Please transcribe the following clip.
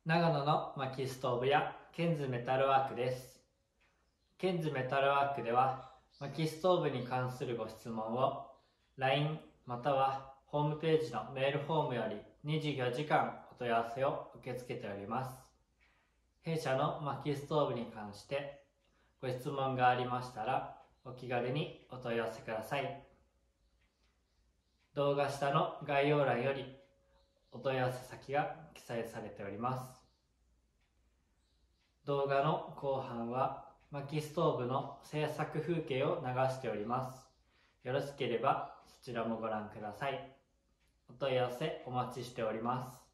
長野の薪ストーブやケンズメタルワークです。ケンズメタルワークでは薪ストーブに関するご質問を LINE またはホームページのメールフォームより24時間お問い合わせを受け付けております。弊社の薪ストーブに関してご質問がありましたらお気軽にお問い合わせください。動画下の概要欄よりお問い合わせ先が記載されております。動画の後半は薪ストーブの制作風景を流しております。よろしければそちらもご覧ください。お問い合わせお待ちしております。